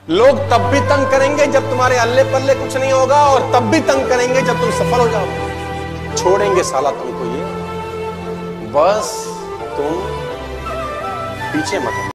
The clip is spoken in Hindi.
लोग तब भी तंग करेंगे जब तुम्हारे अल्ले पल्ले कुछ नहीं होगा, और तब भी तंग करेंगे जब तुम सफल हो जाओ। छोड़ेंगे साला तुमको ये, बस तुम पीछे मत